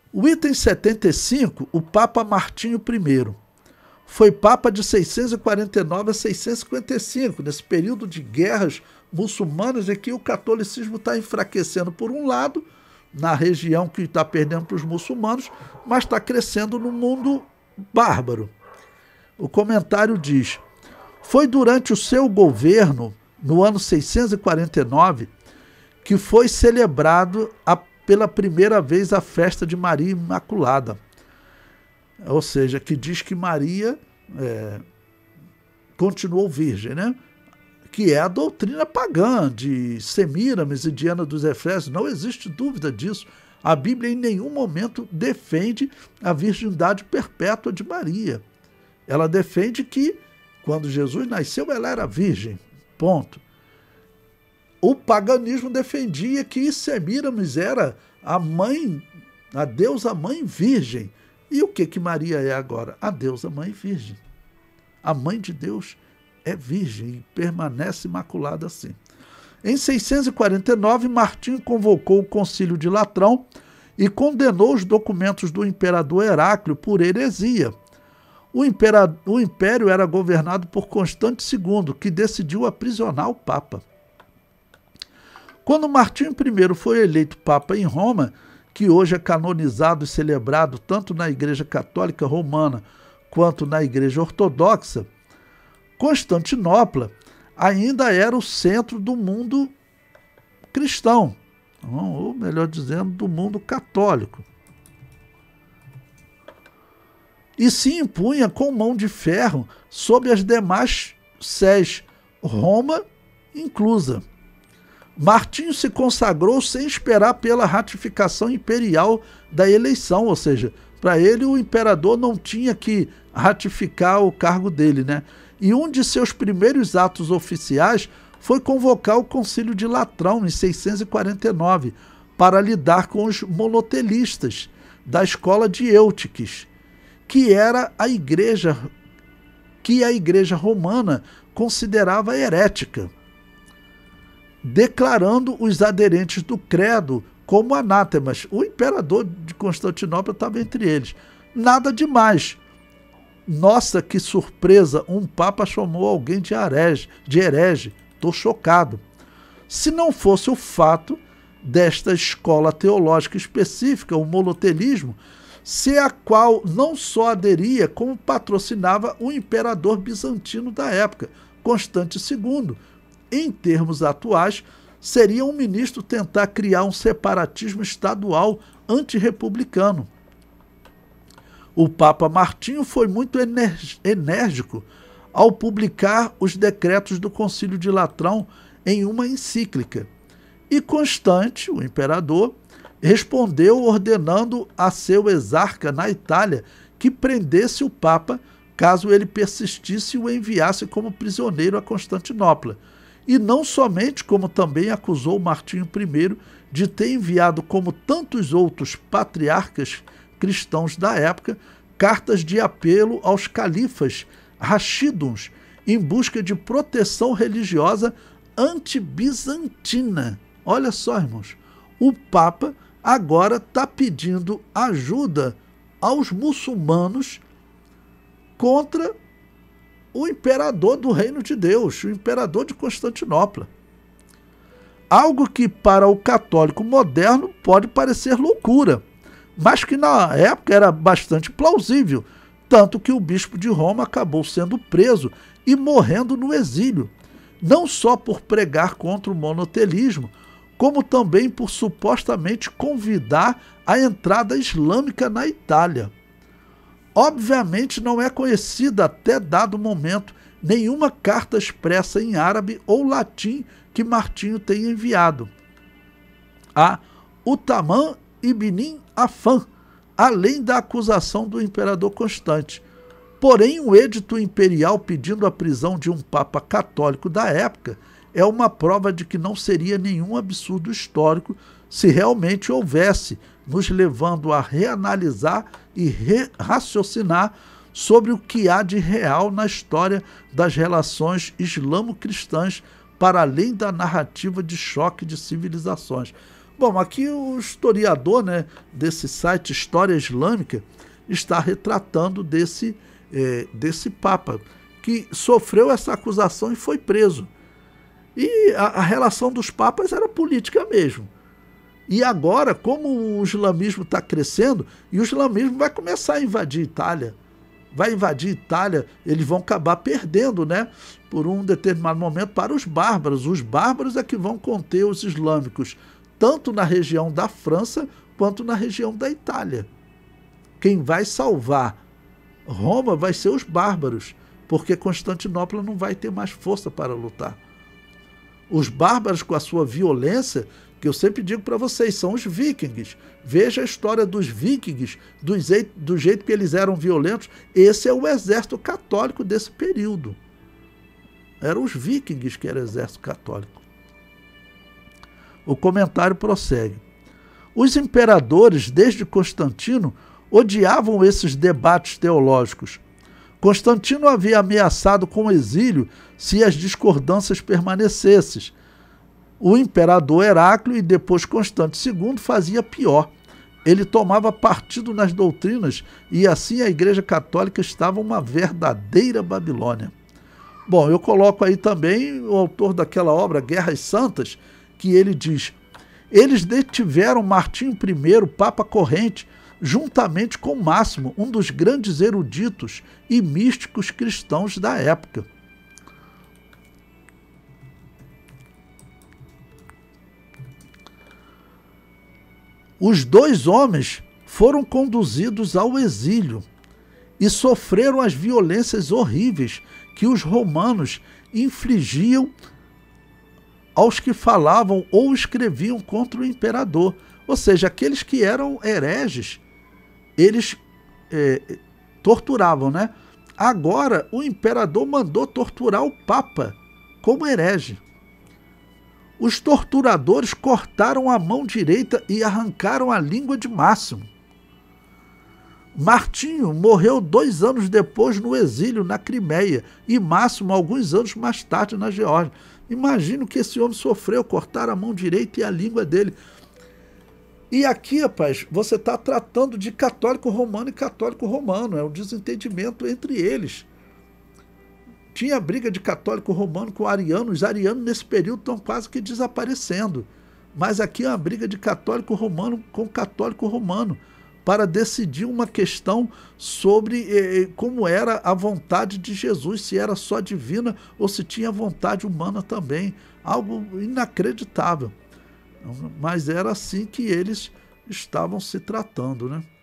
O item 75, o Papa Martinho I. Foi Papa de 649 a 655, nesse período de guerras muçulmanas em que o catolicismo está enfraquecendo por um lado, na região que está perdendo para os muçulmanos, mas está crescendo no mundo bárbaro. O comentário diz: foi durante o seu governo, no ano 649, que foi celebrado pela primeira vez a festa de Maria Imaculada. Ou seja, que diz que Maria continuou virgem, né? Que é a doutrina pagã de Semíramis e Diana dos Efésios. Não existe dúvida disso. A Bíblia em nenhum momento defende a virgindade perpétua de Maria. Ela defende que, quando Jesus nasceu, ela era virgem. Ponto. O paganismo defendia que Semíramis era a mãe, a deusa mãe virgem. E o que Maria é agora? A deusa mãe virgem. A mãe de Deus é virgem e permanece imaculada assim. Em 649, Martinho convocou o Concílio de Latrão e condenou os documentos do imperador Heráclio por heresia. O império era governado por Constante II, que decidiu aprisionar o Papa. Quando Martinho I foi eleito Papa em Roma, que hoje é canonizado e celebrado tanto na Igreja Católica Romana quanto na Igreja Ortodoxa, Constantinopla ainda era o centro do mundo cristão, ou melhor dizendo, do mundo católico. E se impunha com mão de ferro sobre as demais sés, Roma inclusa. Martinho se consagrou sem esperar pela ratificação imperial da eleição, ou seja, para ele o imperador não tinha que ratificar o cargo dele, né? E um de seus primeiros atos oficiais foi convocar o Concílio de Latrão, em 649, para lidar com os monotelistas da escola de Eutiques, que era a igreja romana considerava herética, declarando os aderentes do credo como anátemas. O imperador de Constantinopla estava entre eles. Nada demais. Nossa, que surpresa, um papa chamou alguém de herege. Estou chocado. Se não fosse o fato desta escola teológica específica, o monotelismo, se a qual não só aderia, como patrocinava o imperador bizantino da época, Constante II. Em termos atuais, seria um ministro tentar criar um separatismo estadual antirrepublicano. O Papa Martinho foi muito enérgico ao publicar os decretos do Concílio de Latrão em uma encíclica. E Constante, o imperador, respondeu ordenando a seu exarca na Itália que prendesse o Papa caso ele persistisse e o enviasse como prisioneiro a Constantinopla. E não somente, como também acusou Martinho I de ter enviado, como tantos outros patriarcas cristãos da época, cartas de apelo aos califas rachíduns em busca de proteção religiosa anti-bizantina. Olha só, irmãos, o Papa agora está pedindo ajuda aos muçulmanos contra o imperador do Reino de Deus, o imperador de Constantinopla. Algo que para o católico moderno pode parecer loucura, mas que na época era bastante plausível, tanto que o bispo de Roma acabou sendo preso e morrendo no exílio, não só por pregar contra o monotelismo, como também por supostamente convidar a entrada islâmica na Itália. Obviamente não é conhecida até dado momento nenhuma carta expressa em árabe ou latim que Martinho tenha enviado a Uthman ibn Affan, além da acusação do imperador Constante. Porém, o edito imperial pedindo a prisão de um papa católico da época é uma prova de que não seria nenhum absurdo histórico se realmente houvesse, nos levando a reanalisar e raciocinar sobre o que há de real na história das relações islamo-cristãs para além da narrativa de choque de civilizações. Bom, aqui o historiador, né, desse site História Islâmica está retratando desse Papa, que sofreu essa acusação e foi preso. E a relação dos papas era política mesmo. E agora, como o islamismo está crescendo, e o islamismo vai começar a invadir a Itália, eles vão acabar perdendo, né, por um determinado momento para os bárbaros. Os bárbaros é que vão conter os islâmicos, tanto na região da França quanto na região da Itália. Quem vai salvar Roma vai ser os bárbaros, porque Constantinopla não vai ter mais força para lutar. Os bárbaros, com a sua violência, que eu sempre digo para vocês, são os vikings. Veja a história dos vikings, do jeito que eles eram violentos. Esse é o exército católico desse período. Eram os vikings que era o exército católico. O comentário prossegue. Os imperadores, desde Constantino, odiavam esses debates teológicos. Constantino havia ameaçado com o exílio se as discordâncias permanecessem. O imperador Heraclio e depois Constante II fazia pior. Ele tomava partido nas doutrinas e assim a Igreja Católica estava uma verdadeira Babilônia. Bom, eu coloco aí também o autor daquela obra, Guerras Santas, que ele diz: eles detiveram Martinho I, Papa Corrente, juntamente com Máximo, um dos grandes eruditos e místicos cristãos da época. Os dois homens foram conduzidos ao exílio e sofreram as violências horríveis que os romanos infligiam aos que falavam ou escreviam contra o imperador. Ou seja, aqueles que eram hereges, eles torturavam, né? Agora, o imperador mandou torturar o Papa como herege. Os torturadores cortaram a mão direita e arrancaram a língua de Máximo. Martinho morreu 2 anos depois no exílio na Crimeia e Máximo alguns anos mais tarde na Geórgia. Imagina o que esse homem sofreu, cortaram a mão direita e a língua dele. E aqui, rapaz, você está tratando de católico romano e católico romano, é um desentendimento entre eles. Tinha briga de católico romano com ariano, os arianos nesse período estão quase que desaparecendo. Mas aqui é uma briga de católico romano com católico romano, para decidir uma questão sobre como era a vontade de Jesus, se era só divina ou se tinha vontade humana também. Algo inacreditável. Mas era assim que eles estavam se tratando, né?